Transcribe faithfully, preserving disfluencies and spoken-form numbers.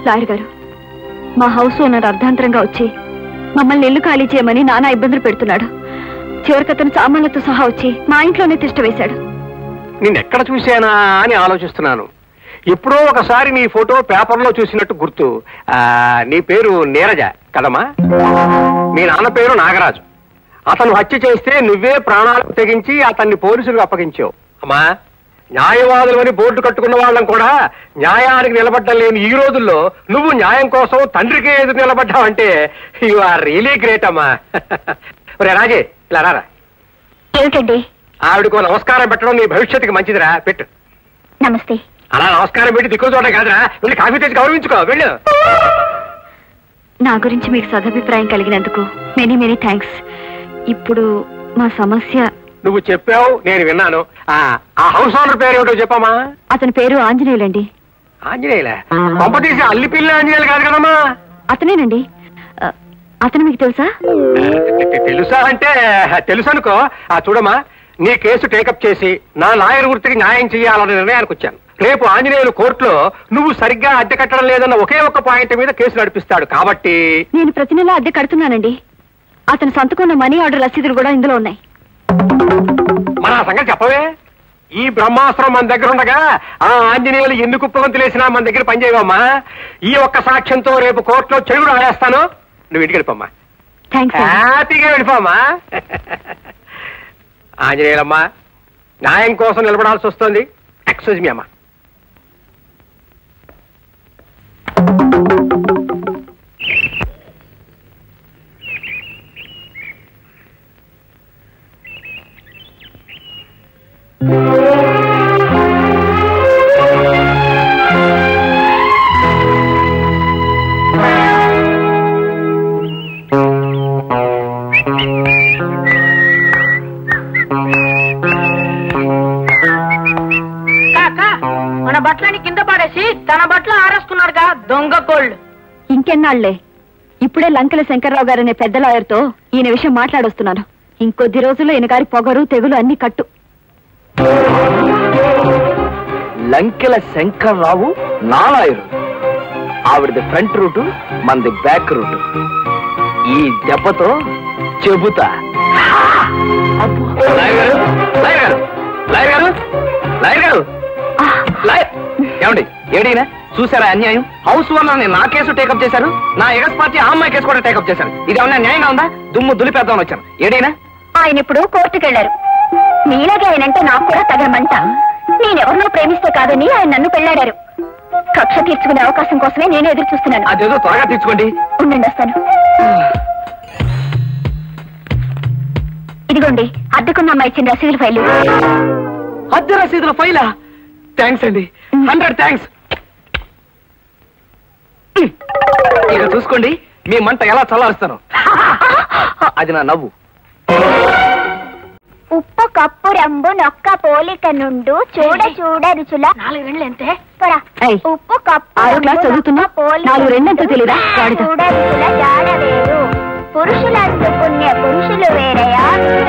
Lawyer గారు, మా house owner అర్ధాంతరంగా వచ్చి మమ్మల్ని ఇల్లు ఖాళీ చేయమని నానా ఇబ్బందులు పెడుతున్నాడు. చివరికి అతను సామాన్లతో సహా వచ్చి మా ఇంట్లోనే తిష్ట వేశాడు. నిన్నెక్కడ చూశానా అని ఆలోచిస్తున్నాను. ఎప్పుడో ఒకసారి నీ ఫోటో పేపర్లో చూసినట్టు గుర్తు. ఆ నీ పేరు నీరజ కదమ్మా? మీ నాన్న పేరు నాగరాజు. అతను హత్య చేస్తే నువ్వే ప్రాణాలకు తెగించి అతన్ని పోలీసులకు అప్పగించావు. అమ్మా, న్యాయవాదులు అని బోర్డు కట్టుకున్న వాళ్ళం కూడా న్యాయానికి నిలబడ్డం లేని ఈ రోజుల్లో నువ్వు న్యాయం కోసం తండ్రికి ఎదురు నిలబడ్డావంటే యు ఆర్ రియలీ గ్రేట్ అమ్మా. ఒరే రాజే, ఇలా రారా. ఏమిటండి? ఆవిడకు నమస్కారం పెట్టడం నీ భవిష్యత్తుకి మంచిదిరా, పెట్టు. నమస్తే. అలా నమస్కారం పెట్టి దిక్కు చూడడం కాదురా, వెళ్ళి కాఫీ తెచ్చి గౌరవించుకో, వెళ్ళు. నా గురించి మీకు సదభిప్రాయం కలిగినందుకు మెనీ మెనీ థ్యాంక్స్. ఇప్పుడు మా సమస్య. నువ్వు చెప్పావు, నేను విన్నాను. ఆ హౌస్ ఓనర్ పేరు ఏమిటో చెప్పమ్మా. అతని పేరు ఆంజనేయులండి. ఆంజనేయులే? పంప తీసి అల్లి పిల్లి ఆంజనేయులు కాదు కదమ్మా? అతనేనండి. అతను మీకు తెలుసా? తెలుసా అంటే తెలుసు అనుకో. ఆ చూడమ్మా, నీ కేసు టేకప్ చేసి నా లాయర్ వృత్తికి న్యాయం చేయాలనే నిర్ణయానికి వచ్చాను. రేపు ఆంజనేయులు కోర్టులో నువ్వు సరిగ్గా అద్దె కట్టడం లేదన్న ఒకే ఒక్క పాయింట్ మీద కేసు నడిపిస్తాడు. కాబట్టి నేను ప్రతి నెల అద్దె కడుతున్నానండి. అతను సంతకున్న మనీ ఆర్డర్ రసీదులు కూడా ఇందులో ఉన్నాయి. మన సంగతి చెప్పవే. ఈ బ్రహ్మాస్త్రం మన దగ్గర ఉండగా ఆ ఆంజనేయులు ఎందుకు ఉపవంతులేసినా మన దగ్గర పనిచేయవమ్మా. ఈ ఒక్క సాక్ష్యంతో రేపు కోర్టులో చెడుగుడు ఆడేస్తాను. నువ్వు ఇంటికి వెళ్ళిపోమ్మా, హ్యాపీగా వెళ్ళిపోమ్మా. ఆంజనేయులమ్మా, న్యాయం కోసం నిలబడాల్సి వస్తుంది. ఎక్స్క్యూజ్ మీ అమ్మా. మన బట్టలని కింద పడేసి తన బట్టలు ఆరేసుకున్నాడుగా దొంగ కోళ్ళు. ఇంకెన్నాళ్లే, ఇప్పుడే లంకెల శంకర్రావు గారు అనే పెద్ద లాయర్తో ఈయన విషయం మాట్లాడొస్తున్నాను. ఇంకొద్ది రోజుల్లో ఈయన గారి పొగరు తెగులు అన్ని కట్టు. లంకెల శంకర్రావు నా లాయరు. ఆవిడది ఫ్రంట్ రూటు, మనది బ్యాక్ రూటు. ఈ దెబ్బతో చెబుతా. ఏమండి, ఏడైనా చూసారా అన్యాయం? హౌస్ ఓనర్ నా కేసు టేకప్ చేశారు, నా ఎగస్ పార్టీ ఆ అమ్మాయి కేసు కూడా టేకప్ చేశారు. ఇది ఏమన్నా న్యాయంగా ఉందా? దుమ్ము దులిపేద్దామని వచ్చాను. ఏడైనా ఆయన ఇప్పుడు కోర్టుకు వెళ్లారు. నీలాగే ఆయనంటే నాకు కూడా తగలమంట. నేనెవరినో ప్రేమిస్తే కాదని ఆయన నన్ను పెళ్లాడారు. కక్ష తీర్చుకునే అవకాశం కోసమే నేను ఎదురు చూస్తున్నాను. అదేదో త్వరగా తీర్చుకోండి. ఉండండి, వస్తాను. ఇదిగోండి, అద్దెకున్న అమ్మాయి ఇచ్చిన రసీదుల ఫైలు. అద్దె రసీదుల ఫైలా? థ్యాంక్స్ అండి, హండ్రెడ్ థ్యాంక్స్. ఇక చూసుకోండి మీ మంట ఎలా చల్లారుస్తాను. అది నా నవ్వు. ఉప్పు కప్పు రంబు నొక్క పోలిక నుండు చూడ చూడ రుచుల నాలుగు రెండు ఎంతే? ఉప్పు కప్పు ఆరో క్లాస్ చదువుతున్నా, నాలుగు రెండంతా తెలీదా? చూడ రుచుల జాడ వేరు పురుషులందు పుణ్య పురుషులు వేరయా.